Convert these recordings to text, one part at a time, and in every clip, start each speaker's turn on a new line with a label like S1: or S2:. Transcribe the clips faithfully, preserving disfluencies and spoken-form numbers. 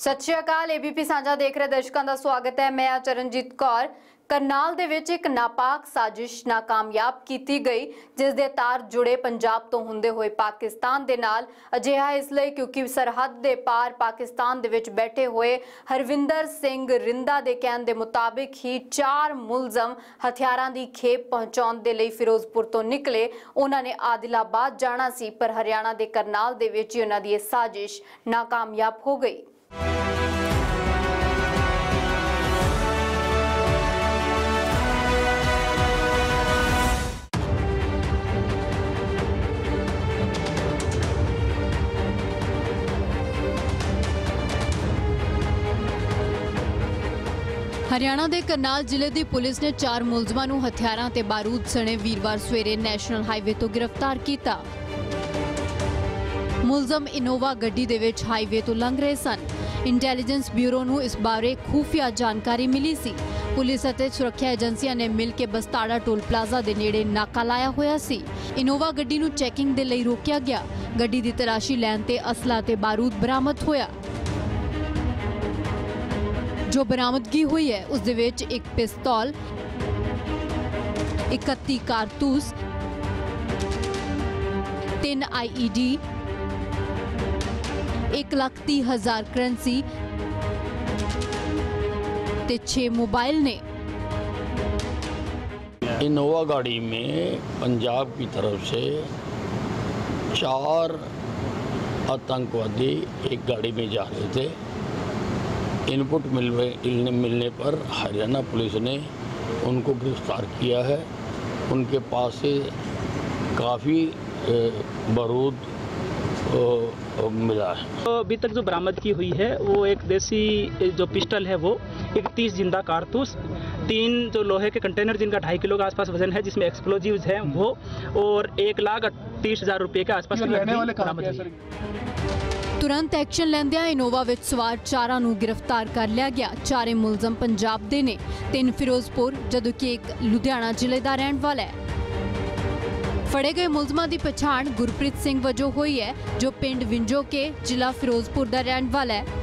S1: सत श्री अकाल। एबीपी साझा देख रहे दर्शकों का स्वागत है। मैं चरणजीत कौर। करनाल दे विच एक नापाक साजिश नाकामयाब की गई, जिस दे तार जुड़े पंजाब तो हुंदे होए पाकिस्तान दे नाल। अजिहा इसलिए क्योंकि सरहद दे पार पाकिस्तान दे विच बैठे हुए हरविंदर सिंह रिंदा दे कहण दे मुताबिक ही चार मुलजम हथियारां दी खेप पहुंचाउण दे लई फिरोजपुर तो निकले। उन्हां ने आदिलाबाद जाना सी, पर हरियाणा दे करनाल दे विच उन्हां दी साजिश नाकामयाब हो गई। हरियाणा के करनाल जिले की पुलिस ने चार मुलजमां नूं हथियारां ते बारूद सने वीरवार सवेरे नैशनल हाईवे तो गिरफ्तार किया। मुलजम इनोवा गड्डी दे विच हाईवे तो लंघ रहे सन। इंटैलीजेंस ब्यूरो नूं इस बारे खुफिया जानकारी मिली सी। पुलिस अते सुरक्षा एजेंसियां ने मिल के बस्ताड़ा टोल प्लाजा दे नेड़े नाका लाया होया सी। इनोवा गड्डी नूं चैकिंग दे लई रोकिया गया। गड्डी दी तलाशी लैण ते असला ते बारूद बरामद होया। जो बरामदगी हुई है उस दे विच एक पिस्तौल, इकत्ती कारतूस, तीन आई ई डी, एक लाख तीह हजार करेंसी ते छह मोबाइल ने।
S2: इनोवा गाड़ी में पंजाब की तरफ से चार आतंकवादी एक गाड़ी में जा रहे थे। इनपुट मिलने मिलने पर हरियाणा पुलिस ने उनको गिरफ्तार किया है। उनके पास से काफ़ी बारूद मिला है।
S3: तो अभी तक जो बरामदगी हुई है वो एक देसी जो पिस्टल है, वो एक तीस जिंदा कारतूस, तीन जो लोहे के कंटेनर जिनका ढाई किलो के आसपास वजन है, जिसमें एक्सप्लोजिव्स हैं वो, और एक लाख तीस हजार रुपये के आसपास बरामद।
S1: तुरंत एक्शन लैंदियां इनोवा विच सवार चारां नूं गिरफ्तार कर लिया गया। चारे मुलजम पंजाब दे ने, तीन फिरोजपुर जबकि एक लुधियाना जिले का रहने वाला है। फड़े गए मुलजमां की पछाण गुरप्रीत सिंह वजों हुई है, जो पिंड विंजो के जिला फिरोजपुर का रहने वाला है।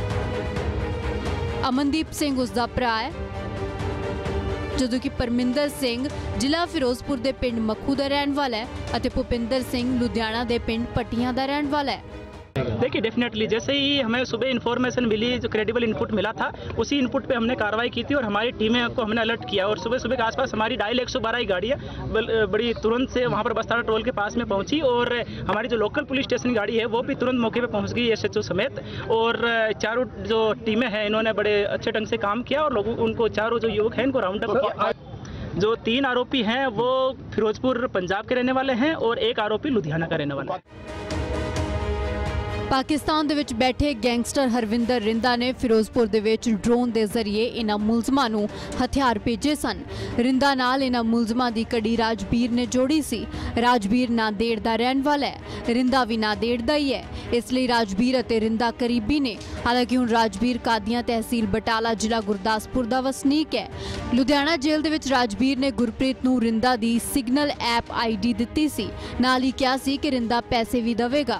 S1: अमनदीप सिंह उसका भरा है, जबकि परमिंदर सिंह जिला फिरोजपुर के पिंड मखू का रहने वाला है और भुपिंदर सिंह लुधियाना के पिंड पट्टियां का रहने वाला है।
S3: देखिए, डेफिनेटली जैसे ही हमें सुबह इन्फॉर्मेशन मिली, जो क्रेडिबल इनपुट मिला था, उसी इनपुट पे हमने कार्रवाई की थी और हमारी टीमें को हमने अलर्ट किया। और सुबह सुबह के आसपास हमारी डायल एक सौ बारह की गाड़ी है, बड़ी तुरंत से वहाँ पर बस्ताड़ा टोल के पास में पहुँची और हमारी जो लोकल पुलिस स्टेशन गाड़ी है वो भी तुरंत मौके पे पहुँच गई, एस एच ओ समेत। और चारों जो टीमें हैं इन्होंने बड़े अच्छे ढंग से काम किया और लोगों उनको चारों जो युवक हैं इनको राउंड अप किया। जो तीन आरोपी हैं वो फिरोजपुर पंजाब के रहने वाले हैं और एक आरोपी लुधियाना का रहने वाला है।
S1: पाकिस्तान दे विच बैठे गैंगस्टर हरविंदर रिंदा ने फिरोजपुर दे विच ड्रोन के जरिए इन्हां मुलजमां नूं हथियार भेजे सन। रिंदा नाल इन्हां मुलजमां दी कड़ी राजबीर ने जोड़ी सी। राजबीर नांदेड़ दा रहने वाला है, रिंदा भी नांदेड़ दा ही है, इसलिए राजबीर अते रिंदा करीबी ने। हालांकि हुण राजबीर कादियां तहसील बटाला जिला गुरदासपुर दा वसनीक है। लुधियाना जेल दे विच राजबीर ने गुरप्रीत नूं रिंदा दी सिग्नल ऐप आई डी दित्ती सी, नाल ही कहा सी कि रिंदा पैसे भी देवेगा।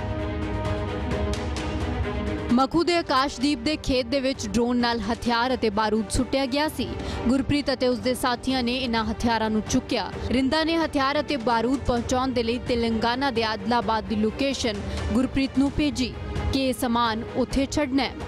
S1: मखू दे आकाशदीप दे खेत दे विच ड्रोन नाल हथियार अते बारूद सुट्टिया गया सी। गुरप्रीत अते उसदे साथियां ने इन्हां हथियारां नूं चुक्या। रिंदा ने हथियार अते बारूद पहुंचाउण दे लई तेलंगाना दे आदिलाबाद दी लोकेशन गुरप्रीत नूं भेजी कि इह समान उत्थे छड्डना है।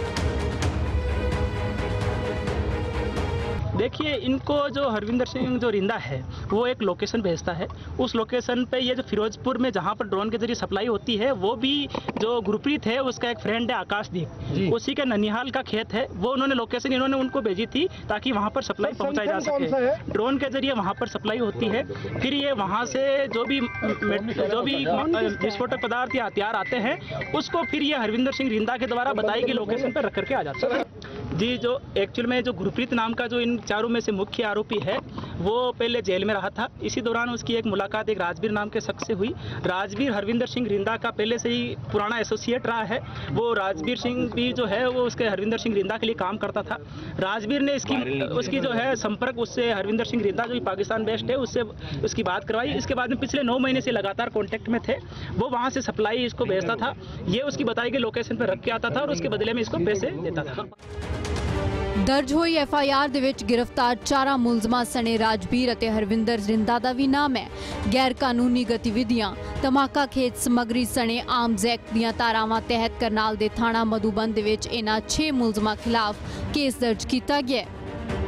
S3: देखिए, इनको जो हरविंदर सिंह जो रिंदा है वो एक लोकेशन भेजता है। उस लोकेशन पे ये जो फिरोजपुर में जहाँ पर ड्रोन के जरिए सप्लाई होती है, वो भी जो गुरप्रीत है उसका एक फ्रेंड है आकाशदीप, उसी का ननिहाल का खेत है। वो उन्होंने लोकेशन इन्होंने उनको भेजी थी ताकि वहाँ पर सप्लाई पहुँचाई जा सके। ड्रोन के जरिए वहाँ पर सप्लाई होती है, फिर ये वहाँ से जो भी जो भी विस्फोटक पदार्थ या हथियार आते हैं उसको फिर ये हरविंदर सिंह रिंदा के द्वारा बताई गई लोकेशन पर रख करके आ जाता है। जी, जो एक्चुअल में जो गुरप्रीत नाम का जो इन चारों में से मुख्य आरोपी है वो पहले जेल में रहा था। इसी दौरान उसकी एक मुलाकात एक राजवीर नाम के शख्स से हुई। राजवीर हरविंदर सिंह रिंदा का पहले से ही पुराना एसोसिएट रहा है। वो राजवीर सिंह भी जो है वो उसके हरविंदर सिंह रिंदा के लिए काम करता था। राजवीर ने इसकी उसकी जो है संपर्क उससे हरविंदर सिंह रिंदा जो पाकिस्तान बेस्ड है उससे उसकी बात करवाई। इसके बाद में पिछले नौ महीने से लगातार कॉन्टैक्ट में थे। वो वहाँ से सप्लाई इसको भेजता था, ये उसकी बताई गई लोकेशन पर रख के आता था और उसके बदले में इसको पैसे देता था।
S1: ਦਰਜ ਹੋਈ ਐਫ ਆਈ ਆਰ ਦੇ ਵਿੱਚ ਗ੍ਰਿਫਤਾਰ ਚਾਰਾਂ ਮੁਲਜ਼ਮਾਂ ਸਣੇ ਰਾਜਵੀਰ ਅਤੇ ਹਰਵਿੰਦਰ ਰਿੰਦਾ ਦਾ ਵੀ ਨਾਮ ਹੈ। ਗੈਰ ਕਾਨੂੰਨੀ ਗਤੀਵਿਧੀਆਂ, ਧਮਾਕਾ ਖੇਤ ਸਮੱਗਰੀ ਸਣੇ ਆਰਮਜ਼ ਐਕਟ ਦੀਆਂ ਧਾਰਾਵਾਂ ਤਹਿਤ ਕਰਨਾਲ ਦੇ ਥਾਣਾ ਮਧੂਬਨ ਦੇ ਵਿੱਚ ਇਹਨਾਂ ਛੇ ਮੁਲਜ਼ਮਾਂ ਖਿਲਾਫ ਕੇਸ ਦਰਜ ਕੀਤਾ ਗਿਆ ਹੈ।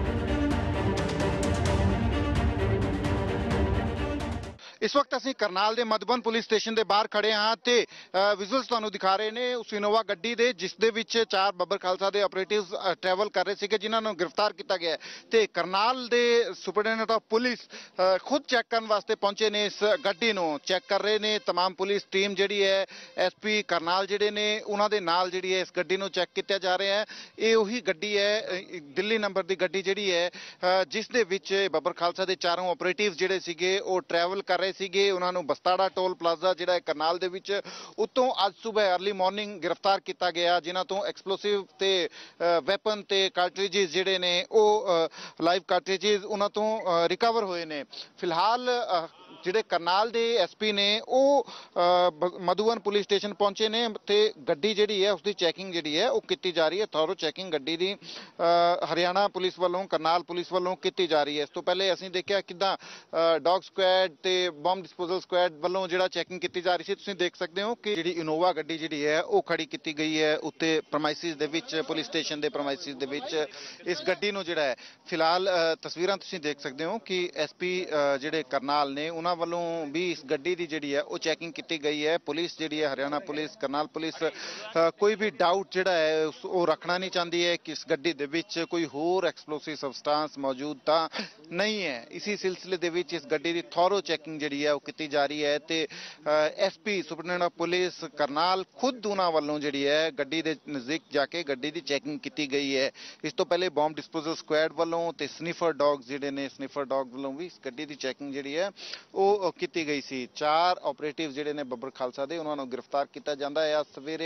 S4: इस वक्त ਅਸੀਂ ਕਰਨਾਲ ਦੇ ਮਧੂਬਨ ਪੁਲਿਸ ਸਟੇਸ਼ਨ ਦੇ ਬਾਹਰ ਖੜੇ ਹਾਂ ਤੇ ਵਿਜ਼ੂਅਲਸ ਤੁਹਾਨੂੰ ਦਿਖਾ ਰਹੇ ਨੇ ਉਸ ਇਨੋਵਾ ਗੱਡੀ ਦੇ ਜਿਸ ਦੇ ਵਿੱਚ ਚਾਰ ਬੱਬਰ ਖਾਲਸਾ ਦੇ ਆਪਰੇਟਿਵਸ ਟਰੈਵਲ ਕਰ ਰਹੇ ਸੀਗੇ ਜਿਨ੍ਹਾਂ ਨੂੰ ਗ੍ਰਿਫਤਾਰ ਕੀਤਾ ਗਿਆ ਤੇ ਕਰਨਾਲ ਦੇ ਸੁਪਰਡੈਂਟ ਆਫ ਪੁਲਿਸ ਖੁਦ ਚੈੱਕ ਕਰਨ ਵਾਸਤੇ ਪਹੁੰਚੇ ਨੇ। ਇਸ ਗੱਡੀ ਨੂੰ ਚੈੱਕ ਕਰ ਰਹੇ ਨੇ। तमाम ਪੁਲਿਸ ਟੀਮ ਜਿਹੜੀ ਹੈ ਐਸਪੀ ਕਰਨਾਲ ਜਿਹੜੇ ਨੇ ਉਹਨਾਂ ਦੇ ਨਾਲ ਜਿਹੜੀ ਹੈ ਇਸ ਗੱਡੀ ਨੂੰ ਚੈੱਕ ਕੀਤਾ ਜਾ ਰਿਹਾ ਹੈ। ਇਹ ਉਹੀ ਗੱਡੀ ਹੈ ਦਿੱਲੀ ਨੰਬਰ ਦੀ ਗੱਡੀ ਜਿਹੜੀ ਹੈ ਜਿਸ ਦੇ ਵਿੱਚ ਬੱਬਰ ਖਾਲਸਾ ਦੇ ਚਾਰੋਂ ਆਪਰੇਟਿਵ ਜਿਹੜੇ ਸੀਗੇ ਉਹ ਟਰੈਵਲ ਕਰ ਰਹੇ ਸੀਗੇ। ਉਹਨਾਂ ਨੂੰ ਬਸਤਾੜਾ ਟੋਲ ਪਲਾਜ਼ਾ ਜਿਹੜਾ ਹੈ ਕਰਨਾਲ ਦੇ ਵਿੱਚ ਉੱਤੋਂ ਅੱਜ ਸਵੇਰ अर्ਲੀ ਮਾਰਨਿੰਗ ਗ੍ਰਿਫਤਾਰ ਕੀਤਾ ਗਿਆ ਜਿਨ੍ਹਾਂ ਤੋਂ ਐਕਸਪਲੋਸਿਵ ਤੇ ਵੈਪਨ ਤੇ ਕਾਰਟ੍ਰਿਜਸ ਜਿਹੜੇ ਨੇ ਉਹ ਲਾਈਵ ਕਾਰਟ੍ਰਿਜਸ ਉਹਨਾਂ ਤੋਂ ਰਿਕਵਰ ਹੋਏ ਨੇ। ਫਿਲਹਾਲ ਜਿਹੜੇ ਕਰਨਾਲ ਦੇ ਐਸਪੀ ਨੇ ਉਹ ਮਧੂਬਨ ਪੁਲਿਸ ਸਟੇਸ਼ਨ ਪਹੁੰਚੇ ਨੇ ਤੇ ਗੱਡੀ ਜਿਹੜੀ ਹੈ ਉਸਦੀ ਚੈਕਿੰਗ ਜਿਹੜੀ ਹੈ ਉਹ ਕੀਤੀ ਜਾ ਰਹੀ ਹੈ। ਥੋਰੋ ਚੈਕਿੰਗ ਗੱਡੀ ਦੀ ਹਰਿਆਣਾ ਪੁਲਿਸ ਵੱਲੋਂ ਕਰਨਾਲ ਪੁਲਿਸ ਵੱਲੋਂ ਕੀਤੀ ਜਾ ਰਹੀ ਹੈ। ਇਸ ਤੋਂ ਪਹਿਲੇ ਅਸੀਂ ਦੇਖਿਆ ਕਿੱਦਾਂ ਡੌਗ ਸਕੁਐਡ ਤੇ ਬੰਬ ਡਿਸਪੋਜ਼ਲ ਸਕੁਐਡ ਵੱਲੋਂ ਜਿਹੜਾ ਚੈਕਿੰਗ ਕੀਤੀ ਜਾ ਰਹੀ ਸੀ। ਤੁਸੀਂ ਦੇਖ ਸਕਦੇ ਹੋ ਕਿ ਜਿਹੜੀ ਇਨੋਵਾ ਗੱਡੀ ਜਿਹੜੀ ਹੈ ਉਹ ਖੜੀ ਕੀਤੀ ਗਈ ਹੈ ਉੱਤੇ ਪ੍ਰਮਾਈਸਿਸ ਦੇ ਵਿੱਚ ਪੁਲਿਸ ਸਟੇਸ਼ਨ ਦੇ ਪ੍ਰਮਾਈਸਿਸ ਦੇ ਵਿੱਚ ਇਸ ਗੱਡੀ ਨੂੰ ਜਿਹੜਾ ਹੈ ਫਿਲਹਾਲ ਤਸਵੀਰਾਂ ਤੁਸੀਂ ਦੇਖ ਸਕਦੇ ਹੋ ਕਿ ਐਸਪੀ ਜਿਹੜੇ ਕਰਨਾਲ ਨੇ ਉਹਨਾਂ ਵੱਲੋਂ ਵੀ ਇਸ ਗੱਡੀ ਦੀ ਜਿਹੜੀ ਹੈ ਉਹ ਚੈਕਿੰਗ ਕੀਤੀ ਗਈ ਹੈ। ਪੁਲਿਸ ਜਿਹੜੀ ਹੈ ਹਰਿਆਣਾ ਪੁਲਿਸ ਕਰਨਾਲ ਪੁਲਿਸ ਕੋਈ ਵੀ ਡਾਊਟ ਜਿਹੜਾ ਹੈ ਉਹ ਰੱਖਣਾ ਨਹੀਂ ਚਾਹੁੰਦੀ ਹੈ ਕਿ ਇਸ ਗੱਡੀ ਦੇ ਵਿੱਚ ਕੋਈ ਹੋਰ ਐਕਸਪਲੋਸਿਵ ਸਬਸਟੈਂਸ ਮੌਜੂਦ ਤਾਂ ਨਹੀਂ ਹੈ। ਇਸੇ ਸਿਲਸਿਲੇ ਦੇ ਵਿੱਚ ਇਸ ਗੱਡੀ ਦੀ ਥੋਰੋ ਚੈਕਿੰਗ ਜਿਹੜੀ ਹੈ ਉਹ ਕੀਤੀ ਜਾ ਰਹੀ ਹੈ ਤੇ SP superintendent of police Karnal ਖੁਦ ਉਹਨਾਂ ਵੱਲੋਂ ਜਿਹੜੀ ਹੈ ਗੱਡੀ ਦੇ ਨਜ਼ਦੀਕ ਜਾ ਕੇ ਗੱਡੀ ਦੀ ਚੈਕਿੰਗ ਕੀਤੀ ਗਈ ਹੈ। ਇਸ ਤੋਂ ਪਹਿਲੇ ਬੰਬ ਡਿਸਪੋਜ਼ਲ ਸਕੁਐਡ ਵੱਲੋਂ ਤੇ ਸਨੀਫਰ ਡੌਗਸ ਜਿਹੜੇ ਨੇ ਸਨੀਫਰ ਡੌਗ ਵੱਲੋਂ ਵੀ ਇਸ ਗੱਡੀ ਦੀ ਚੈਕਿੰਗ ਜਿਹੜੀ ਹੈ ਉਹ ਕੀਤੀ ਗਈ ਸੀ। ਚਾਰ ਆਪਰੇਟਿਵ ਜਿਹੜੇ ਨੇ ਬੱਬਰ ਖਾਲਸਾ ਦੇ ਉਹਨਾਂ ਨੂੰ ਗ੍ਰਿਫਤਾਰ ਕੀਤਾ ਜਾਂਦਾ ਹੈ। ਸਵੇਰੇ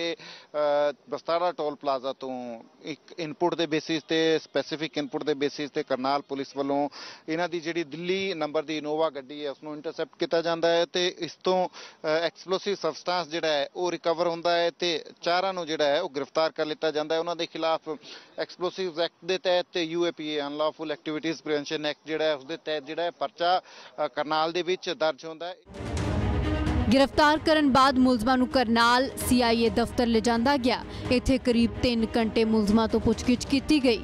S4: ਬਸਤਾੜਾ ਟੋਲ ਪਲਾਜ਼ਾ ਤੋਂ ਇੱਕ ਇਨਪੁਟ ਦੇ ਬੇਸਿਸ ਤੇ ਸਪੈਸੀਫਿਕ ਇਨਪੁਟ ਦੇ ਬੇਸਿਸ ਤੇ ਕਰਨਾਲ ਪੁਲਿਸ ਵੱਲੋਂ ਇਹਨਾਂ ਦੀ ਜਿਹੜੀ ਦਿੱਲੀ ਨੰਬਰ ਦੀ ਇਨੋਵਾ ਗੱਡੀ ਹੈ ਉਸਨੂੰ ਇੰਟਰਸੈਪਟ ਕੀਤਾ ਜਾਂਦਾ ਹੈ ਤੇ ਇਸ ਤੋਂ ਐਕਸਪਲੋਸਿਵ ਸਬਸਟੈਂਸ ਜਿਹੜਾ ਹੈ ਉਹ ਰਿਕਵਰ ਹੁੰਦਾ ਹੈ ਤੇ ਚਾਰਾਂ ਨੂੰ ਜਿਹੜਾ ਹੈ ਉਹ ਗ੍ਰਿਫਤਾਰ ਕਰ ਲਿੱਤਾ ਜਾਂਦਾ ਹੈ। ਉਹਨਾਂ ਦੇ ਖਿਲਾਫ ਐਕਸਪਲੋਸਿਵ ਐਕਟ ਦੇ ਤਹਿਤ ਤੇ U A P A unlawful activities prevention act ਜਿਹੜਾ ਹੈ ਉਸਦੇ ਤਹਿਤ ਜਿਹੜਾ ਹੈ ਪਰਚਾ ਕਰਨਾਲ ਦੇ ਵਿੱਚ ਦਰਜ ਹੁੰਦਾ ਹੈ।
S1: गिरफ्तार करन बाद मुलजमां नूं करनाल सी आई ए दफ्तर ले जांदा गया। इत्थे करीब तीन घंटे मुलजमां तो पुछगिछ कीती गई।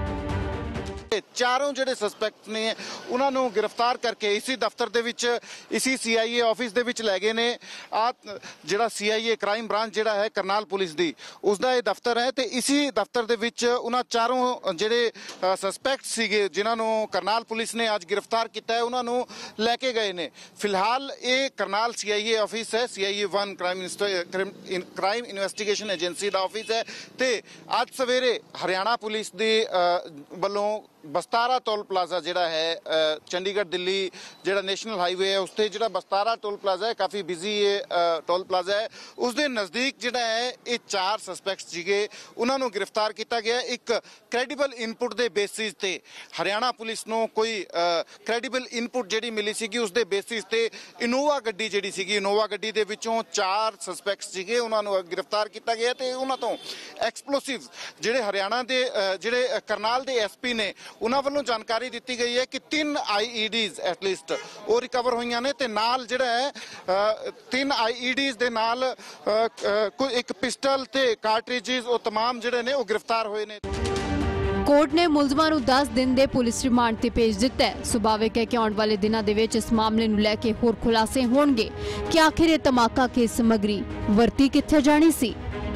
S4: ਚਾਰੋਂ ਜਿਹੜੇ ਸਸਪੈਕਟ ਨੇ ਉਹਨਾਂ ਨੂੰ ਗ੍ਰਿਫਤਾਰ ਕਰਕੇ ਇਸੇ ਦਫ਼ਤਰ ਦੇ ਵਿੱਚ ਇਸੇ ਸੀ ਆਈ ਏ ਆਫਿਸ ਦੇ ਵਿੱਚ ਲੈ ਗਏ ਨੇ। ਆ ਜਿਹੜਾ ਸੀ ਆਈ ਏ ਕ੍ਰਾਈਮ ਬ੍ਰਾਂਚ ਜਿਹੜਾ ਹੈ ਕਰਨਾਲ ਪੁਲਿਸ ਦੀ ਉਸਦਾ ਇਹ ਦਫ਼ਤਰ ਹੈ ਤੇ ਇਸੇ ਦਫ਼ਤਰ ਦੇ ਵਿੱਚ ਉਹਨਾਂ ਚਾਰੋਂ ਜਿਹੜੇ ਸਸਪੈਕਟ ਸੀਗੇ ਜਿਨ੍ਹਾਂ ਨੂੰ ਕਰਨਾਲ ਪੁਲਿਸ ਨੇ ਅੱਜ ਗ੍ਰਿਫਤਾਰ ਕੀਤਾ ਹੈ ਉਹਨਾਂ ਨੂੰ ਲੈ ਕੇ ਗਏ ਨੇ। ਫਿਲਹਾਲ ਇਹ ਕਰਨਾਲ ਸੀ ਆਈ ਏ ਆਫਿਸ ਹੈ। C I A one crime crime investigation agency ਦਾ ਆਫਿਸ ਹੈ ਤੇ ਅੱਜ ਸਵੇਰੇ ਹਰਿਆਣਾ ਪੁਲਿਸ ਦੇ ਵੱਲੋਂ ਬਸਤਾਰਾ ਟੋਲ ਪਲਾਜ਼ਾ ਜਿਹੜਾ ਹੈ ਚੰਡੀਗੜ੍ਹ ਦਿੱਲੀ ਜਿਹੜਾ ਨੈਸ਼ਨਲ ਹਾਈਵੇ ਹੈ ਉਸ ਤੇ ਜਿਹੜਾ ਬਸਤਾਰਾ ਟੋਲ ਪਲਾਜ਼ਾ ਹੈ ਕਾਫੀ ਬਿਜ਼ੀ ਹੈ ਟੋਲ ਪਲਾਜ਼ਾ ਹੈ ਉਸ ਦੇ ਨਜ਼ਦੀਕ ਜਿਹੜਾ ਹੈ ਇਹ ਚਾਰ ਸਸਪੈਕਟਸ ਸੀਗੇ ਉਹਨਾਂ ਨੂੰ ਗ੍ਰਿਫਤਾਰ ਕੀਤਾ ਗਿਆ। ਇੱਕ ਕ੍ਰੈਡੀਬਲ ਇਨਪੁਟ ਦੇ ਬੇਸਿਸ ਤੇ ਹਰਿਆਣਾ ਪੁਲਿਸ ਨੂੰ ਕੋਈ ਕ੍ਰੈਡੀਬਲ ਇਨਪੁਟ ਜਿਹੜੀ ਮਿਲੀ ਸੀਗੀ ਉਸ ਦੇ ਬੇਸਿਸ ਤੇ ਇਨੋਵਾ ਗੱਡੀ ਜਿਹੜੀ ਸੀਗੀ ਇਨੋਵਾ ਗੱਡੀ ਦੇ ਵਿੱਚੋਂ ਚਾਰ ਸਸਪੈਕਟਸ ਸੀਗੇ ਉਹਨਾਂ ਨੂੰ ਗ੍ਰਿਫਤਾਰ ਕੀਤਾ ਗਿਆ ਤੇ ਉਹਨਾਂ ਤੋਂ ਐਕਸਪਲੋਸਿਵ ਜਿਹੜੇ ਹਰਿਆਣਾ ਦੇ ਜਿਹੜੇ ਕਰਨਾਲ ਦੇ ਐਸ ਪੀ ਨੇ ਉਹਨਾਂ ਵੱਲੋਂ ਜਾਣਕਾਰੀ ਦਿੱਤੀ ਗਈ ਹੈ ਕਿ ਤਿੰਨ ਆਈ ਈ ਡੀਜ਼ ਐਟਲੀਸਟ ਉਹ ਰਿਕਵਰ ਹੋਈਆਂ ਨੇ ਤੇ ਨਾਲ ਜਿਹੜਾ ਹੈ ਤਿੰਨ ਆਈ ਈ ਡੀਜ਼ ਦੇ ਨਾਲ ਕੋਈ ਇੱਕ ਪਿਸਟਲ ਤੇ ਕਾਰਟ੍ਰਿਜਸ ਉਹ तमाम ਜਿਹੜੇ ਨੇ ਉਹ ਗ੍ਰਿਫਤਾਰ ਹੋਏ ਨੇ।
S1: ਕੋਰਟ ਨੇ ਮੁਲਜ਼ਮਾਂ ਨੂੰ ਦਸ ਦਿਨ ਦੇ ਪੁਲਿਸ ਰਿਮਾਂਡ ਤੇ ਭੇਜ ਦਿੱਤਾ ਹੈ। ਸੁਭਾਵਿਕ ਹੈ ਕਿ ਆਉਣ ਵਾਲੇ ਦਿਨਾਂ ਦੇ ਵਿੱਚ ਇਸ ਮਾਮਲੇ ਨੂੰ ਲੈ ਕੇ ਹੋਰ ਖੁਲਾਸੇ ਹੋਣਗੇ ਕਿ ਆਖਿਰ ਇਹ ਧਮਾਕਾ ਕੇਸ ਸਮੱਗਰੀ ਵਰਤੀ ਕਿੱਥੇ ਜਾਣੀ ਸੀ।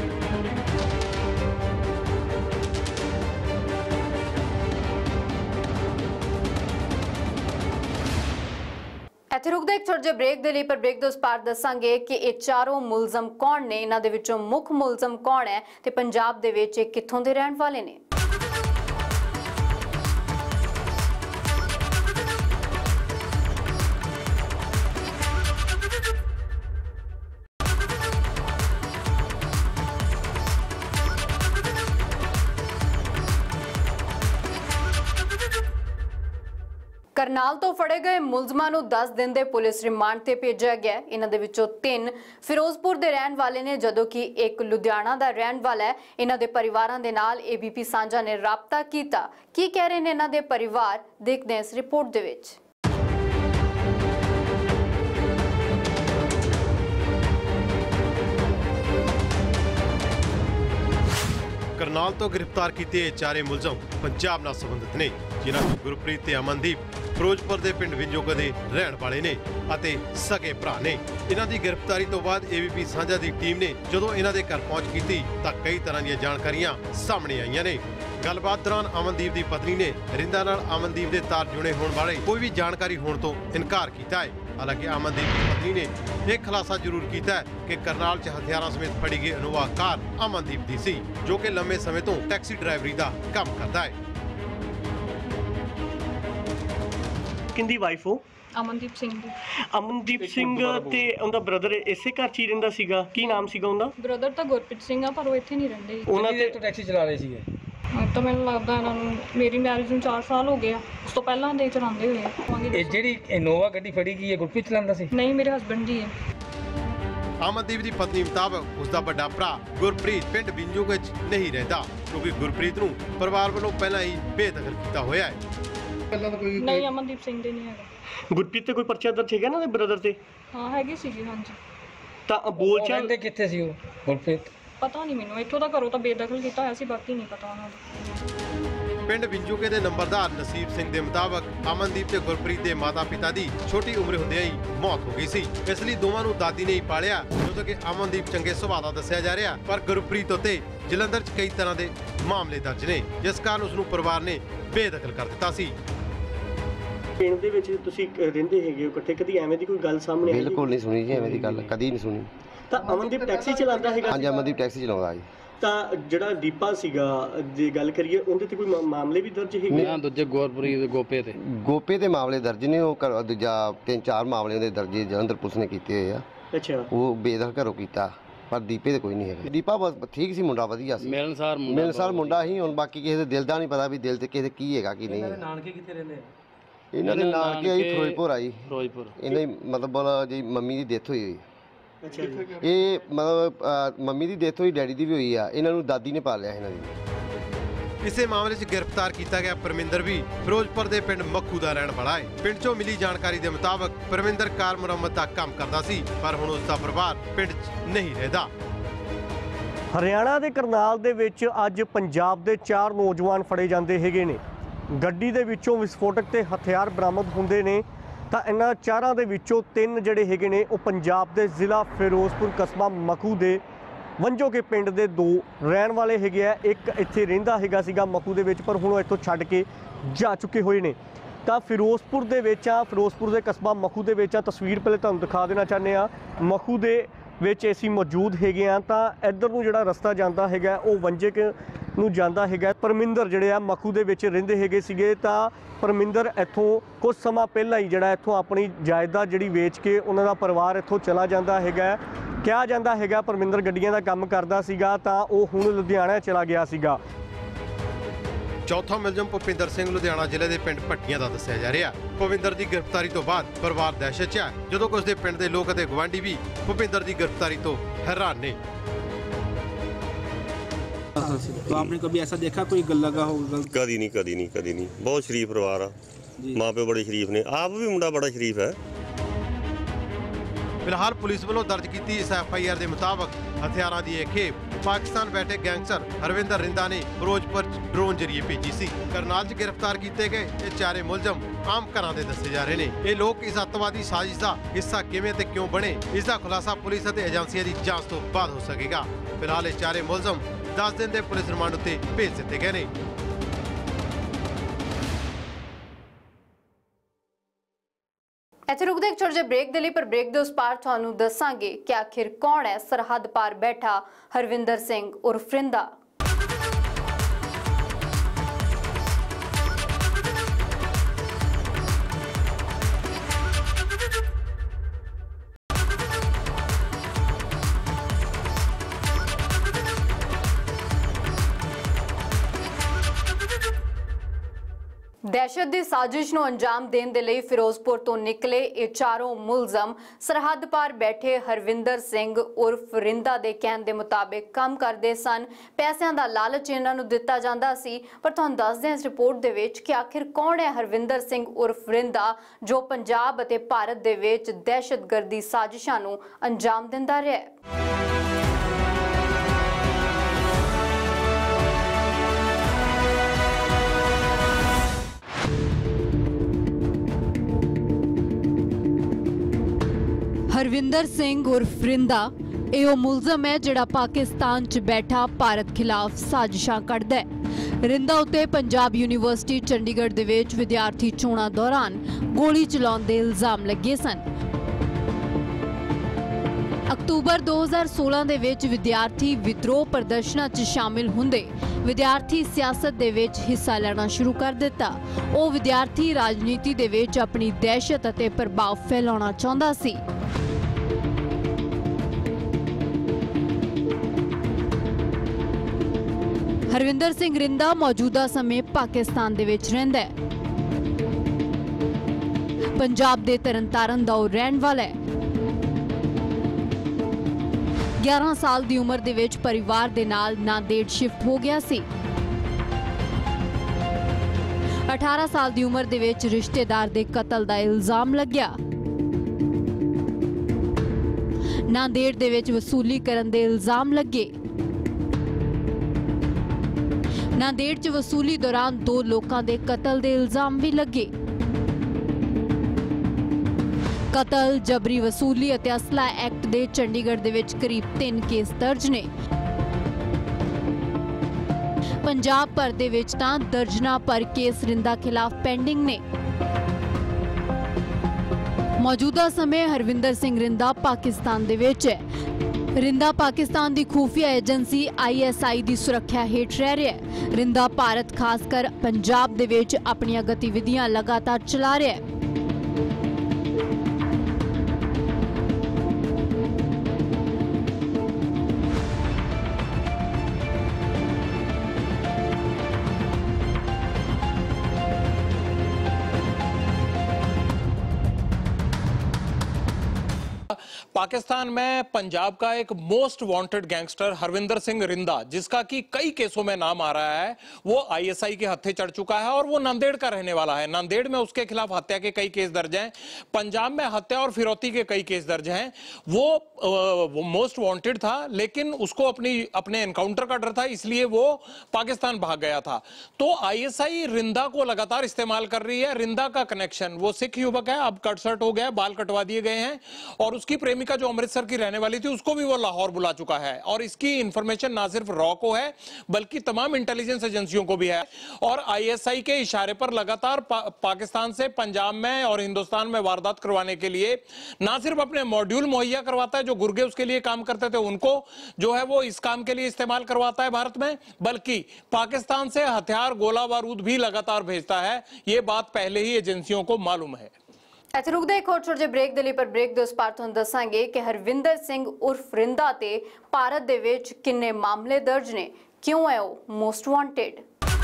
S1: ਇੱਥੇ ਰੁਕਦੇ ਇੱਕ ਛੋਟੇ ਜਿਹੇ ਬ੍ਰੇਕ ਦੇ ਲਈ ਪਰ ਬ੍ਰੇਕ ਦੇ ਉਸ ਪਾਰ ਦੱਸਾਂਗੇ ਕਿ ਇਹ ਚਾਰੋਂ ਮੁਲਜ਼ਮ ਕੌਣ ਨੇ, ਇਹਨਾਂ ਦੇ ਵਿੱਚੋਂ ਮੁੱਖ ਮੁਲਜ਼ਮ ਕੌਣ ਹੈ ਤੇ ਪੰਜਾਬ ਦੇ ਵਿੱਚ ਇਹ ਕਿੱਥੋਂ ਦੇ ਰਹਿਣ ਵਾਲੇ ਨੇ। ਕਰਨਾਲ ਤੋਂ ਫੜੇ ਗਏ ਮੁਲਜ਼ਮਾਂ ਨੂੰ ਦਸ ਦਿਨ ਦੇ ਪੁਲਿਸ ਰਿਮਾਂਡ ਤੇ ਭੇਜਿਆ ਗਿਆ। ਇਹਨਾਂ ਦੇ ਵਿੱਚੋਂ ਤਿੰਨ ਫਿਰੋਜ਼ਪੁਰ ਦੇ ਰਹਿਣ ਵਾਲੇ ਨੇ, ਜਦੋਂ ਕਿ ਇੱਕ ਲੁਧਿਆਣਾ ਦਾ ਰਹਿਣ ਵਾਲਾ ਹੈ। ਇਹਨਾਂ ਦੇ ਪਰਿਵਾਰਾਂ ਦੇ ਨਾਲ ਏਬੀਪੀ ਸਾਂਝਾ ਨੇ ਰਾਬਤਾ ਕੀਤਾ। ਕੀ ਕਹਿ ਰਹੇ ਨੇ ਇਹਨਾਂ ਦੇ ਪਰਿਵਾਰ, ਦੇਖਦੇ ਹਾਂ ਇਸ ਰਿਪੋਰਟ ਦੇ ਵਿੱਚ।
S5: करनाल तो गिरफ्तार किए चारे मुलजम पंजाब नाल संबंधित ने, जिन्हां विच गुरप्रीत ते अमनदीप फिरोजपुर के पिंड विंजोगा दे रहण वाले ने अते सगे भरा ने। इन्हां दी गिरफ्तारी तो बाद एबीपी साझा दी टीम ने जदों इन्हां दे घर पहुंच की तां कई तरह दी जानकारियां सामने आईयां ने। गलबात दौरान अमनदीप की पत्नी ने रिंदा नाल अमनदीप के तार जुड़े होने वाले कोई भी जानकारी होने तो इनकार किया है। हालांकि अमनदीप की पत्नी ने एक खुलासा जरूर किया है कि करनाल च हथियारों समेत फड़ी गई इनोवा कार अमनदीप की सी, जो कि लंबे समय तो टैक्सी ड्राइवरी का काम करता है।
S6: किंदी वाइफ हो?
S7: ਅਮਨਦੀਪ ਸਿੰਘ ਦੀ।
S6: ਅਮਨਦੀਪ ਸਿੰਘ ਤੇ ਉਹਦਾ ਬ੍ਰਦਰ ਇਸੇ ਘਰ 'ਚ ਹੀ ਰਹਿੰਦਾ ਸੀਗਾ। ਕੀ ਨਾਮ ਸੀਗਾ ਉਹਦਾ?
S7: ਬ੍ਰਦਰ ਤਾਂ ਗੁਰਪ੍ਰੀਤ ਸਿੰਘ ਆ, ਪਰ ਉਹ ਇੱਥੇ ਨਹੀਂ ਰਹਿੰਦੇ।
S6: ਉਹਨਾਂ ਤੇ
S8: ਟੈਕਸੀ ਚਲਾ ਰਹੇ ਸੀਗੇ।
S7: ਤਾਂ ਮੈਨੂੰ ਲੱਗਦਾ ਇਹਨਾਂ ਨੂੰ, ਮੇਰੀ ਮੈਰਿਜ ਨੂੰ ਚਾਰ ਸਾਲ ਹੋ ਗਏ ਆ, ਉਸ ਤੋਂ ਪਹਿਲਾਂ ਦੇ ਚਲਾਉਂਦੇ ਹੋਏ ਆ।
S8: ਇਹ ਜਿਹੜੀ ਇਨੋਵਾ ਗੱਡੀ ਫੜੀ ਗਈ ਹੈ ਗੁਰਪ੍ਰੀਤ ਚਲਾਉਂਦਾ ਸੀ?
S7: ਨਹੀਂ, ਮੇਰੇ ਹਸਬੰਡ ਜੀ ਹੈ।
S5: अमनदीप की पत्नी मुताबिक उसका बड़ा भरा गुरप्रीत पिंड विंजोगा च नहीं रहता, क्योंकि गुरप्रीत नूं परिवार वालों पहला ही बेदखल किया होया है।
S7: नहीं, अमनदीप ਸਿੰਘ ਦੇ ਨਹੀਂ ਹੈਗਾ।
S6: ਗੁਰਪ੍ਰੀਤ ਤੇ ਕੋਈ ਪਰਚਾ ਦਰਜ ਹੈਗਾ ਨਾ ਉਹਦੇ ਬ੍ਰਦਰ ਤੇ?
S7: ਹਾਂ ਹੈਗੀ ਸੀਗੀ, ਹਾਂਜੀ।
S6: ਤਾਂ ਬੋਲਚਾਲ
S8: ਦੇ ਕਿੱਥੇ ਸੀ ਉਹ ਗੁਰਪ੍ਰੀਤ?
S7: ਪਤਾ ਨਹੀਂ ਮੈਨੂੰ, ਇੱਥੋਂ ਦਾ ਘਰੋਂ ਤਾਂ ਬੇਦਖਲ ਕੀਤਾ ਹੋਇਆ ਸੀ, ਬਾਕੀ ਨਹੀਂ ਪਤਾ ਉਹਨਾਂ ਦਾ।
S5: पिंड विंजोगे के नंबरदार नसीब सिंह के मुताबिक अमनदीप ते गुरप्रीत के माता पिता की छोटी उम्र होंदे ही मौत हो गई सी, इसलिए दोवां नूं दादी ने ही पालिया। जो कि अमनदीप चंगे सुभाਅ दा दस्सिया जा रहा, पर गुरप्रीत उत्ते जलंधर च कई तरह के मामले दर्ज ने, जिस कारण उसनूं परिवार ने बेदखल कर दिता सी।
S6: ਪਿੰਡ ਦੇ ਵਿੱਚ ਤੁਸੀਂ ਰਹਿੰਦੇ ਹੈਗੇ ਹੋ ਇਕੱਠੇ, ਕਦੀ ਐਵੇਂ ਦੀ ਕੋਈ ਗੱਲ ਸਾਹਮਣੇ ਆਈ?
S9: ਬਿਲਕੁਲ ਨਹੀਂ ਸੁਣੀ ਜੀ, ਐਵੇਂ ਦੀ ਗੱਲ ਕਦੀ ਨਹੀਂ ਸੁਣੀ।
S6: ਤਾਂ ਅਮਨਦੀਪ ਟੈਕਸੀ ਚਲਾਉਂਦਾ ਹੈਗਾ?
S9: ਹਾਂਜੀ, ਅਮਨਦੀਪ ਟੈਕਸੀ ਚਲਾਉਂਦਾ ਜੀ।
S6: ਤਾਂ ਜਿਹੜਾ ਦੀਪਾ ਸੀਗਾ, ਜੇ ਗੱਲ ਕਰੀਏ ਉਹਦੇ ਤੇ ਕੋਈ ਮਾਮਲੇ ਵੀ ਦਰਜ ਹੈਗੇ?
S8: ਨਾ, ਦੂਜੇ ਗੁਰਪ੍ਰੀਤ ਦੇ ਗੋਪੇ ਤੇ
S9: ਗੋਪੇ ਤੇ ਮਾਮਲੇ ਦਰਜ ਨੇ। ਉਹ ਘਰ ਦੂਜਾ ਤਿੰਨ ਚਾਰ ਮਾਮਲੇ ਉਹਦੇ ਦਰਜ ਜਲੰਧਰ ਪੁਲਿਸ ਨੇ ਕੀਤੇ ਹੋਏ ਆ।
S6: ਅੱਛਾ।
S9: ਉਹ ਬੇਦਖਲ ਘਰੋਂ ਕੀਤਾ, ਪਰ ਦੀਪੇ ਤੇ ਕੋਈ ਨਹੀਂ ਹੈਗਾ। ਦੀਪਾ ਬਸ ਠੀਕ ਸੀ, ਮੁੰਡਾ ਵਧੀਆ ਸੀ,
S8: ਮਿਲਨਸਾਰ ਮੁੰਡਾ
S9: ਮਿਲਨਸਾਰ ਮੁੰਡਾ ਹੀ। ਹੁਣ ਬਾਕੀ ਕਿਸੇ ਦੇ ਦਿਲ ਦਾ ਨਹੀਂ ਪਤਾ ਵੀ ਦਿਲ ਤੇ ਕਿਸੇ ਦੇ ਕੀ ਹੈਗਾ ਕੀ ਨਹੀਂ।
S8: ਨਾਨਕੇ ਕਿੱਥੇ ਰਹਿੰਦੇ?
S9: ਇਹਨਾਂ ਦੇ ਨਾਨਕੇ ਆਈ ਫਿਰੋਜ਼ਪੁਰ ਆਈ।
S8: ਫਿਰੋਜ਼ਪੁਰ
S9: ਇਹਨਾਂ ਦੀ ਮਤਲਬ ਜੀ ਮੰਮੀ ਦੀ ਡੈਥ ਹੋਈ ਹੋਈ।
S6: ਅੱਛਾ।
S9: ਇਹ ਮਤਲਬ ਮੰਮੀ ਦੀ ਡੈਥ ਹੋਈ, ਡੈਡੀ ਦੀ ਵੀ ਹੋਈ ਆ। ਇਹਨਾਂ ਨੂੰ ਦਾਦੀ ਨੇ ਪਾਲਿਆ ਇਹਨਾਂ ਦੀ।
S5: इसे मामले च गिरफ्तार किया गया परमिंदर भी फिरोजपुर के पिंड मक्खू का रहने वाला है। पिंड चों मिली जानकारी के मुताबिक परमिंदर कार मुरम्मत का काम करता सी, पर हुण उसका परिवार पिंड च नहीं रहता।
S6: ਹਰਿਆਣਾ ਦੇ ਕਰਨਾਲ ਦੇ ਵਿੱਚ ਅੱਜ ਪੰਜਾਬ ਦੇ ਚਾਰ ਨੌਜਵਾਨ ਫੜੇ ਜਾਂਦੇ ਹੈਗੇ ਨੇ। ਗੱਡੀ ਦੇ ਵਿੱਚੋਂ ਵਿਸਫੋਟਕ ਤੇ ਹਥਿਆਰ ਬਰਾਮਦ ਹੁੰਦੇ ਨੇ। ਤਾਂ ਇਹਨਾਂ ਚਾਰਾਂ ਦੇ ਵਿੱਚੋਂ ਤਿੰਨ ਜਿਹੜੇ ਹੈਗੇ ਨੇ ਉਹ ਪੰਜਾਬ ਦੇ ਜ਼ਿਲ੍ਹਾ ਫਿਰੋਜ਼ਪੁਰ ਕਸਬਾ ਮਖੂ ਦੇ ਵੰਜੋਕੇ ਪਿੰਡ ਦੇ ਦੋ ਰਹਿਣ ਵਾਲੇ ਹੈਗੇ ਆ। ਇੱਕ ਇੱਥੇ ਰਹਿੰਦਾ ਹੈਗਾ ਸੀਗਾ ਮਖੂ ਦੇ ਵਿੱਚ, ਪਰ ਹੁਣ ਉਹ ਇੱਥੋਂ ਛੱਡ ਕੇ ਜਾ ਚੁੱਕੇ ਹੋਏ ਨੇ। ਤਾਂ ਫਿਰੋਜ਼ਪੁਰ ਦੇ ਵਿੱਚ ਆ, ਫਿਰੋਜ਼ਪੁਰ ਦੇ ਕਸਬਾ ਮਖੂ ਦੇ ਵਿੱਚ ਆ। ਤਸਵੀਰ ਪਹਿਲੇ ਤੁਹਾਨੂੰ ਦਿਖਾ ਦੇਣਾ ਚਾਹੁੰਦੇ ਆ। ਮਖੂ ਦੇ ਵਿੱਚ ਅਸੀਂ ਮੌਜੂਦ ਹੈਗੇ ਆ। ਤਾਂ ਇੱਧਰ ਨੂੰ ਜਿਹੜਾ ਰਸਤਾ ਜਾਂਦਾ ਹੈਗਾ ਉਹ ਵੰਜਕੇ ਨੂੰ ਜਾਂਦਾ ਹੈਗਾ। ਪਰਮਿੰਦਰ ਜਿਹੜੇ ਆ ਮਖੂ ਦੇ ਵਿੱਚ ਰਹਿੰਦੇ ਹੈਗੇ ਸੀਗੇ। ਤਾਂ ਪਰਮਿੰਦਰ ਇੱਥੋਂ ਕੁਝ ਸਮਾਂ ਪਹਿਲਾਂ ਹੀ ਜਿਹੜਾ ਇੱਥੋਂ ਆਪਣੀ ਜਾਇਦਾਦ ਜਿਹੜੀ ਵੇਚ ਕੇ ਉਹਨਾਂ ਦਾ ਪਰਿਵਾਰ ਇੱਥੋਂ ਚਲਾ ਜਾਂਦਾ ਹੈਗਾ। ਕਿਹਾ ਜਾਂਦਾ ਹੈਗਾ ਪਰਮਿੰਦਰ ਗੱਡੀਆਂ ਦਾ ਕੰਮ ਕਰਦਾ ਸੀਗਾ, ਤਾਂ ਉਹ ਹੁਣ ਲੁਧਿਆਣਾ ਚਲਾ ਗਿਆ ਸੀਗਾ।
S5: चौथा मुलजम भुपिंदर सिंह लुधियाना जिले के पिंड भट्टियां का दस्सिया जा रहा। भुपिंदर की गिरफ्तारी तो बाद परिवार दहशत च है, जो कि उसके पिंड के लोग और गुआढ़ी भी भुपिंदर की गिरफ्तारी तो हैरान ने।
S10: तो आपने कभी ऐसा देखा कोई गल लगा हो?
S11: कदी नहीं कदी नहीं कदी नहीं बहुत शरीफ परिवार आ, माँ प्यो बड़े शरीफ ने, आप भी मुंडा बड़ा शरीफ है।
S5: फिलहाल पुलिस वालों दर्ज की इस एफ आई आर के मुताबिक हथियारों की एक खेप पाकिस्तान बैठे गैंगस्टर हरविंदर रिंदा ने फिरोजपुर ड्रोन जरिए भेजी सी। करनाल च गिरफ्तार किए गए ये चारे मुलजम आम घर के दसे जा रहे हैं। ये लोग इस अतवादी साजिश का हिस्सा किवें ते क्यों बने, इसका खुलासा पुलिस और एजेंसियों की जांच तो बाद हो सकेगा। फिलहाल ये चारे मुलजम दस दिन के पुलिस रिमांड उत्ते भेज दिए गए हैं।
S1: ਇੱਥੇ ਰੁਕਦੇ ਇੱਕ ਛੋਟੇ ਜਿਹੇ ਬ੍ਰੇਕ ਦੇ ਲਈ, ਪਰ ਬ੍ਰੇਕ ਦੇ ਉਸ ਪਾਰ ਤੁਹਾਨੂੰ ਦੱਸਾਂਗੇ ਕਿ ਆਖਿਰ ਕੌਣ ਹੈ ਸਰਹੱਦ ਪਾਰ ਬੈਠਾ ਹਰਵਿੰਦਰ ਸਿੰਘ ਉਰਫ ਰਿੰਦਾ। दहशत की साजिश ਨੂੰ अंजाम देने ਦੇ ਲਈ ਫਿਰੋਜ਼ਪੁਰ ਤੋਂ ਨਿਕਲੇ ਇਹ ਚਾਰੋਂ ਮੁਲਜ਼ਮ ਸਰਹੱਦ ਪਾਰ ਬੈਠੇ ਹਰਵਿੰਦਰ ਸਿੰਘ ਉਰਫ ਰਿੰਦਾ ਦੇ ਕਹਿਣ ਦੇ ਮੁਤਾਬਿਕ ਕੰਮ ਕਰਦੇ ਸਨ। ਪੈਸਿਆਂ ਦਾ ਲਾਲਚ ਇਹਨਾਂ ਨੂੰ ਦਿੱਤਾ ਜਾਂਦਾ ਸੀ। ਪਰ ਤੁਹਾਨੂੰ ਦੱਸਦੇ ਹਾਂ ਇਸ ਰਿਪੋਰਟ ਦੇ ਵਿੱਚ ਕਿ ਆਖਿਰ ਕੌਣ ਹੈ ਹਰਵਿੰਦਰ ਸਿੰਘ ਉਰਫ ਰਿੰਦਾ ਜੋ ਪੰਜਾਬ ਅਤੇ ਭਾਰਤ ਦੇ ਵਿੱਚ ਦਹਿਸ਼ਤਗਰਦੀ ਸਾਜ਼ਿਸ਼ਾਂ ਨੂੰ ਅੰਜਾਮ ਦਿੰਦਾ ਰਿਹਾ ਹੈ। हरविंदर सिंह उर्फ रिंदा ਇਹ ਮੁਲਜ਼ਮ ਹੈ ਜਿਹੜਾ ਪਾਕਿਸਤਾਨ 'ਚ ਬੈਠਾ ਭਾਰਤ ਖਿਲਾਫ ਸਾਜ਼ਿਸ਼ਾਂ ਕੱਢਦਾ ਹੈ। ਰਿੰਦਾ ਉੱਤੇ ਪੰਜਾਬ ਯੂਨੀਵਰਸਿਟੀ ਚੰਡੀਗੜ੍ਹ ਦੇ ਵਿੱਚ ਵਿਦਿਆਰਥੀ ਚੋਣਾਂ ਦੌਰਾਨ ਗੋਲੀ ਚਲਾਉਣ ਦੇ ਇਲਜ਼ਾਮ ਲੱਗੇ ਸਨ। ਅਕਤੂਬਰ ਦੋ ਹਜ਼ਾਰ ਸੋਲਾਂ ਦੇ ਵਿੱਚ ਵਿਦਿਆਰਥੀ ਵਿਦਰੋਹ ਪ੍ਰਦਰਸ਼ਨਾਂ 'ਚ ਸ਼ਾਮਿਲ ਹੁੰਦੇ ਵਿਦਿਆਰਥੀ ਸਿਆਸਤ ਦੇ ਵਿੱਚ ਹਿੱਸਾ ਲੈਣਾ ਸ਼ੁਰੂ ਕਰ ਦਿੱਤਾ। ਉਹ ਵਿਦਿਆਰਥੀ ਰਾਜਨੀਤੀ ਦੇ ਵਿੱਚ ਆਪਣੀ ਦਹਿਸ਼ਤ ਅਤੇ ਪ੍ਰਭਾਵ ਫੈਲਾਉਣਾ ਚਾਹੁੰਦਾ ਸੀ। हरविंदर सिंह रिंदा मौजूदा समय पाकिस्तान दे विच रहिंदा है। पंजाब दे तरनतारन दा ओह रहण वाला है। ग्यारह साल दी उम्र दे विच परिवार दे नाल नांदेड़ शिफ्ट हो गया सी। अठारह साल दी उम्र दे विच रिश्तेदार दे कतल दा इल्जाम लग्या। नांदेड़ दे विच वसूली करन दे इल्जाम लगे। नांदेड़ च वसूली दौरान दो लोगों के कतल के इल्जाम भी लगे। कतल जबरी वसूली और असला एक्ट दे चंडीगढ़ दे विच करीब तीन केस दर्ज ने। पंजाब भर दे विच तां दर्जना पर केस रिंदा खिलाफ पेंडिंग ने। मौजूदा समय हरविंदर सिंह रिंदा पाकिस्तान दे विच है। रिंदा पाकिस्तान की खुफिया एजेंसी आई एस आई की सुरक्षा हेठ रह रहा है। रिंदा भारत खासकर पंजाब दे विच अपनी गतिविधियां लगातार चला रहा है।
S12: पाकिस्तान में पंजाब का एक most wanted gangster Harvinder Singh Rinda, जिसका कि कई केसों में नाम आ रहा है, वो आईएसआई के हत्थे चढ़ चुका है और वो नांदेड़ का रहने वाला है। नांदेड़ में उसके खिलाफ हत्या के कई केस दर्ज हैं। पंजाब में हत्या और फिरौती के कई केस दर्ज हैं। वो, वो मोस्ट वांटेड था, लेकिन उसको अपनी अपने एनकाउंटर का डर था, इसलिए वो पाकिस्तान भाग गया था। तो आईएसआई रिंदा को लगातार इस्तेमाल कर रही है। रिंदा का कनेक्शन, वो सिख युवक है, अब कटसट हो गया, बाल कटवा दिए गए हैं, और उसकी प्रेमिका जो अमृतसर की रहने वाली थी उसको भी वो लाहौर बुला चुका है। और इसकी इंफॉर्मेशन ना सिर्फ रॉ को है बल्कि तमाम इंटेलिजेंस एजेंसियों को भी है। और आईएसआई के इशारे पर लगातार पा, पाकिस्तान से पंजाब में और हिंदुस्तान में वारदात करवाने के लिए ना सिर्फ अपने मॉड्यूल मुहैया करवाता है, जो गुर्गे उसके लिए काम करते थे उनको जो है वो इस काम के लिए इस्तेमाल करवाता है भारत में, बल्कि पाकिस्तान से हथियार गोला बारूद भी लगातार भेजता है। ये बात पहले ही एजेंसियों को मालूम है।
S1: ਇੱਥੇ ਰੁਕਦੇ ਇੱਕ ਹੋਰ ਛੋਟੇ ਜਿਹੇ ਬ੍ਰੇਕ ਦੇ ਲਈ, ਪਰ ਬ੍ਰੇਕ ਦੇ ਉਸ ਪਾਰ ਤੁਹਾਨੂੰ ਦੱਸਾਂਗੇ ਕਿ ਹਰਵਿੰਦਰ ਸਿੰਘ ਉਰਫ ਰਿੰਦਾ ਤੇ ਭਾਰਤ ਦੇ ਵਿੱਚ ਕਿੰਨੇ ਮਾਮਲੇ ਦਰਜ ਨੇ, ਕਿਉਂ ਹੈ ਉਹ ਮੋਸਟ ਵਾਂਟਡ।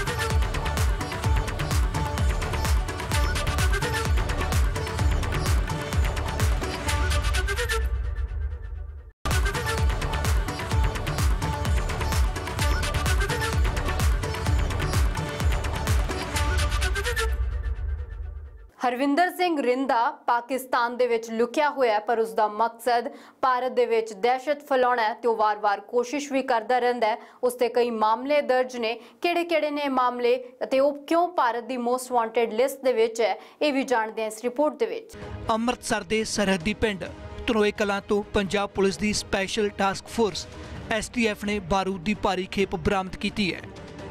S1: हरविंदर सिंह रिंदा पाकिस्तान दे विच लुकिया होया है, पर उसका मकसद भारत दे विच दहशत फैलाना है। तो वार वार कोशिश भी करता रहता है। उसते कई मामले दर्ज ने, किहड़े किहड़े ने मामले ते ओह क्यों भारत दी मोस्ट वांटेड लिस्ट दे विच है, ये भी जानते हैं इस रिपोर्ट दे विच।
S13: अमृतसर दे सरहदी पिंड धनोए कलां तो पंजाब पुलिस दी special task force S T F ने बारूद दी भारी खेप बरामद की है।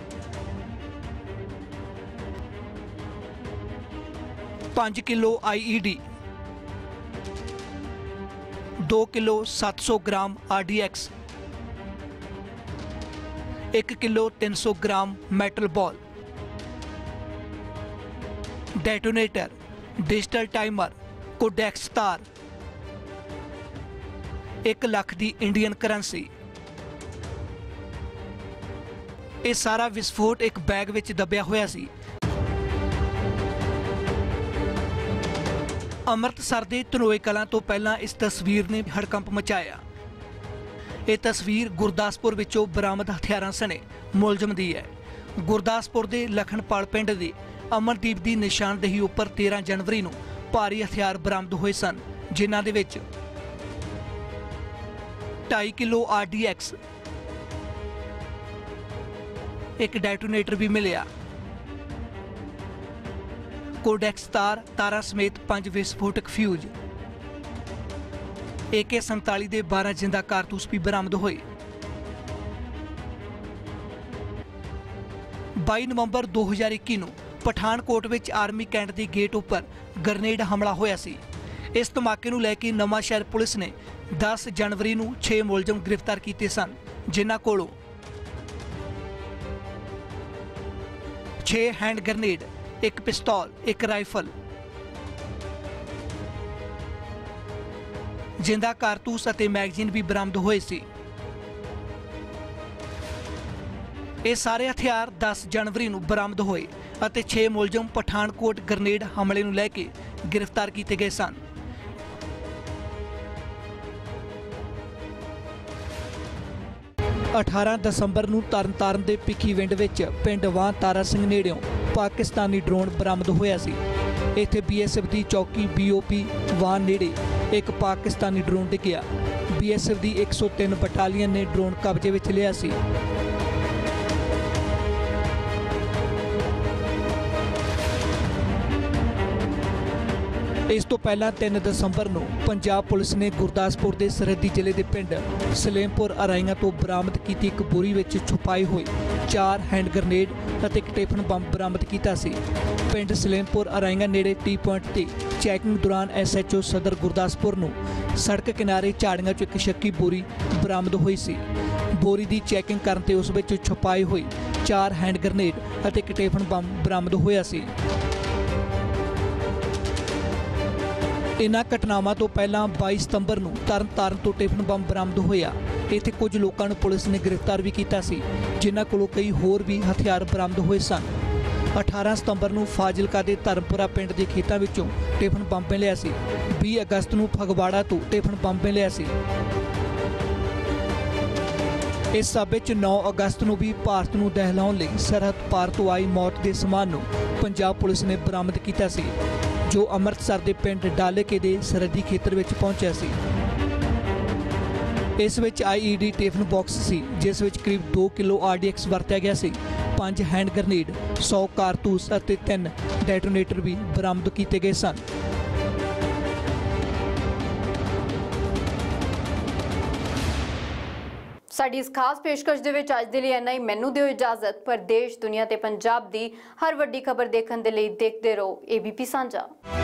S13: पाँच किलो आई ई डी, दो किलो सत्त सौ ग्राम आर डी एक्स, एक किलो तीन सौ gram metal ball, detonator, digital timer, codex तार, एक लाख दी इंडियन करेंसी। ये सारा विस्फोट एक बैग विच दबिया होया सी। ਅੰਮ੍ਰਿਤਸਰ ਦੇ ਧਨੋਏ ਕਲਾਂ ਤੋਂ ਪਹਿਲਾਂ ਇਸ ਤਸਵੀਰ ਨੇ ਹੜਕੰਪ ਮਚਾਇਆ। ਇਹ ਤਸਵੀਰ ਗੁਰਦਾਸਪੁਰ ਵਿੱਚੋਂ ਬਰਾਮਦ ਹਥਿਆਰਾਂ ਸਣੇ ਮੁਲਜ਼ਮ ਦੀ ਹੈ। ਗੁਰਦਾਸਪੁਰ ਦੇ ਲਖਣਪਾਲ ਪਿੰਡ ਦੇ ਅਮਨਦੀਪ ਦੀ ਨਿਸ਼ਾਨਦੇਹੀ ਉੱਪਰ ਤੇਰ੍ਹਾਂ ਜਨਵਰੀ ਨੂੰ ਭਾਰੀ ਹਥਿਆਰ ਬਰਾਮਦ ਹੋਏ ਸਨ, ਜਿਨ੍ਹਾਂ ਦੇ ਵਿੱਚ ਢਾਈ ਕਿਲੋ ਆਰ ਡੀ ਐਕਸ, ਇੱਕ ਡੈਟੋਨੇਟਰ ਵੀ ਮਿਲਿਆ। ਕੋਡੈਕਸ ਤਾਰ ਤਾਰਾਂ ਸਮੇਤ ਪੰਜ ਵਿਸਫੋਟਕ ਫਿਊਜ਼, ਏ ਕੇ ਸੰਤਾਲੀ ਦੇ ਬਾਰਾਂ ਜਿੰਦਾ ਕਾਰਤੂਸ ਵੀ ਬਰਾਮਦ ਹੋਏ। ਬਾਈ ਨਵੰਬਰ ਦੋ ਹਜ਼ਾਰ ਇੱਕੀ ਨੂੰ ਪਠਾਨਕੋਟ ਵਿੱਚ ਆਰਮੀ ਕੈਂਟ ਦੇ ਗੇਟ ਉੱਪਰ ਗ੍ਰਨੇਡ ਹਮਲਾ ਹੋਇਆ ਸੀ। ਇਸ ਧਮਾਕੇ ਨੂੰ ਲੈ ਕੇ ਨਵਾਂਸ਼ਹਿਰ ਪੁਲਿਸ ਨੇ ਦਸ ਜਨਵਰੀ ਨੂੰ ਛੇ ਮੁਲਜ਼ਮ ਗ੍ਰਿਫਤਾਰ ਕੀਤੇ ਸਨ, ਜਿਨ੍ਹਾਂ ਕੋਲੋਂ ਛੇ ਹੈਂਡ ਗ੍ਰਨੇਡ, ਇੱਕ ਪਿਸਤੌਲ, ਇੱਕ ਰਾਈਫਲ, ਜਿੰਦਾ ਕਾਰਤੂਸ ਅਤੇ ਮੈਗਜ਼ੀਨ ਵੀ ਬਰਾਮਦ ਹੋਏ ਸੀ। ਇਹ ਸਾਰੇ ਹਥਿਆਰ ਦਸ ਜਨਵਰੀ ਨੂੰ ਬਰਾਮਦ ਹੋਏ ਅਤੇ ਛੇ ਮੁਲਜ਼ਮ ਪਠਾਨਕੋਟ ਗ੍ਰਨੇਡ ਹਮਲੇ ਨੂੰ ਲੈ ਕੇ ਗ੍ਰਿਫਤਾਰ ਕੀਤੇ ਗਏ ਸਨ। ਅਠਾਰਾਂ ਦਸੰਬਰ ਨੂੰ ਤਰਨਤਾਰਨ ਦੇ ਭਿੱਖੀਵਿੰਡ ਵਿੱਚ ਪਿੰਡ ਵਾਂ ਤਾਰਾ ਸਿੰਘ ਨੇੜਿਓਂ ਪਾਕਿਸਤਾਨੀ ਡਰੋਨ ਬਰਾਮਦ ਹੋਇਆ ਸੀ। ਇੱਥੇ ਬੀ ਐਸ ਐਫ ਦੀ ਚੌਕੀ ਬੀ ਓ ਪੀ ਵਾਂ ਨੇੜੇ ਇੱਕ ਪਾਕਿਸਤਾਨੀ ਡਰੋਨ ਡਿੱਗਿਆ। ਬੀ ਐਸ ਐਫ ਦੀ ਇੱਕ ਸੌ ਤਿੰਨ ਬਟਾਲੀਅਨ ਨੇ ਡਰੋਨ ਕਬਜ਼ੇ ਵਿੱਚ ਲਿਆ ਸੀ। ਇਸ ਤੋਂ ਪਹਿਲਾਂ ਤਿੰਨ ਦਸੰਬਰ ਨੂੰ ਪੰਜਾਬ ਪੁਲਿਸ ਨੇ ਗੁਰਦਾਸਪੁਰ ਦੇ ਸਰਹੱਦੀ ਜ਼ਿਲ੍ਹੇ ਦੇ ਪਿੰਡ ਸਲੇਮਪੁਰ ਅਰਾਈਆਂ ਤੋਂ ਬਰਾਮਦ ਕੀਤੀ ਇੱਕ ਬੋਰੀ ਵਿੱਚ ਛੁਪਾਏ ਹੋਏ ਚਾਰ ਹੈਂਡ ਗ੍ਰਨੇਡ ਅਤੇ ਇੱਕ ਟਿਫਨ ਬੰਬ ਬਰਾਮਦ ਕੀਤਾ ਸੀ। ਪਿੰਡ ਸਲੇਮਪੁਰ ਅਰਾਈਆਂ ਨੇੜੇ ਟੀ ਪੁਆਇੰਟ ਤੇ ਚੈਕਿੰਗ ਦੌਰਾਨ ਐਸ ਐਚ ਓ ਸਦਰ ਗੁਰਦਾਸਪੁਰ ਨੂੰ ਸੜਕ ਕਿਨਾਰੇ ਝਾੜੀਆਂ 'ਚ ਇੱਕ ਸ਼ੱਕੀ ਬੋਰੀ ਬਰਾਮਦ ਹੋਈ ਸੀ। ਬੋਰੀ ਦੀ ਚੈਕਿੰਗ ਕਰਨ ਤੇ ਉਸ ਵਿੱਚ ਛੁਪਾਏ ਹੋਏ ਚਾਰ ਹੈਂਡ ਗ੍ਰਨੇਡ ਅਤੇ ਇੱਕ ਟਿਫਨ ਬੰਬ ਬਰਾਮਦ ਹੋਇਆ ਸੀ। ਇਨ੍ਹਾਂ ਘਟਨਾਵਾਂ ਤੋਂ ਪਹਿਲਾਂ ਬਾਈ ਸਤੰਬਰ ਨੂੰ ਤਰਨਤਾਰਨ ਤੋਂ ਟਿਫਨ ਬੰਬ ਬਰਾਮਦ ਹੋਇਆ। ਇੱਥੇ ਕੁਝ ਲੋਕਾਂ ਨੂੰ ਪੁਲਿਸ ਨੇ ਗ੍ਰਿਫਤਾਰ ਵੀ ਕੀਤਾ ਸੀ, ਜਿਨ੍ਹਾਂ ਕੋਲੋਂ ਕਈ ਹੋਰ ਵੀ ਹਥਿਆਰ ਬਰਾਮਦ ਹੋਏ ਸਨ। ਅਠਾਰਾਂ ਸਤੰਬਰ ਨੂੰ ਫਾਜ਼ਿਲਕਾ ਦੇ ਧਰਮਪੁਰਾ ਪਿੰਡ ਦੇ ਖੇਤਾਂ ਵਿੱਚੋਂ ਟਿਫਨ ਬੰਬ ਮਿਲਿਆ ਸੀ। ਵੀਹ ਅਗਸਤ ਨੂੰ ਫਗਵਾੜਾ ਤੋਂ ਟਿਫਨ ਬੰਬ ਮਿਲਿਆ ਸੀ। ਇਸ ਸਭ ਵਿੱਚ ਨੌ ਅਗਸਤ ਨੂੰ ਵੀ ਭਾਰਤ ਨੂੰ ਦਹਿਲਾਉਣ ਲਈ ਸਰਹੱਦ ਪਾਰ ਤੋਂ ਆਈ ਮੌਤ ਦੇ ਸਮਾਨ ਨੂੰ ਪੰਜਾਬ ਪੁਲਿਸ ਨੇ ਬਰਾਮਦ ਕੀਤਾ ਸੀ, ਜੋ ਅੰਮ੍ਰਿਤਸਰ ਦੇ ਪਿੰਡ ਡਾਲੇਕੇ ਦੇ ਸਰਹੱਦੀ ਖੇਤਰ ਵਿੱਚ ਪਹੁੰਚਿਆ ਸੀ। ਇਸ ਵਿੱਚ I E D tiffin box ਸੀ, ਜਿਸ ਵਿੱਚ ਕਰੀਬ ਦੋ ਕਿਲੋ ਆਰ ਡੀ ਐਕਸ ਵਰਤਿਆ ਗਿਆ ਸੀ। ਪੰਜ ਹੈਂਡ ਗ੍ਰਨੇਡ, ਸੌ ਕਾਰਤੂਸ ਅਤੇ ਤਿੰਨ ਡੈਟੋਨੇਟਰ ਵੀ ਬਰਾਮਦ ਕੀਤੇ ਗਏ ਸਨ।
S1: ਸਾਡੀ ਇਸ ਖਾਸ ਪੇਸ਼ਕਸ਼ ਦੇ ਵਿੱਚ ਅੱਜ ਦੇ ਲਈ ਇੰਨਾ ਹੀ। ਮੈਨੂੰ ਦਿਓ ਇਜਾਜ਼ਤ। ਪਰ ਦੇਸ਼, ਦੁਨੀਆ ਤੇ ਪੰਜਾਬ ਦੀ ਹਰ ਵੱਡੀ ਖਬਰ ਦੇਖਣ ਦੇ ਲਈ ਦੇਖਦੇ ਰਹੋ ਏ ਬੀ ਪੀ ਸਾਂਝਾ।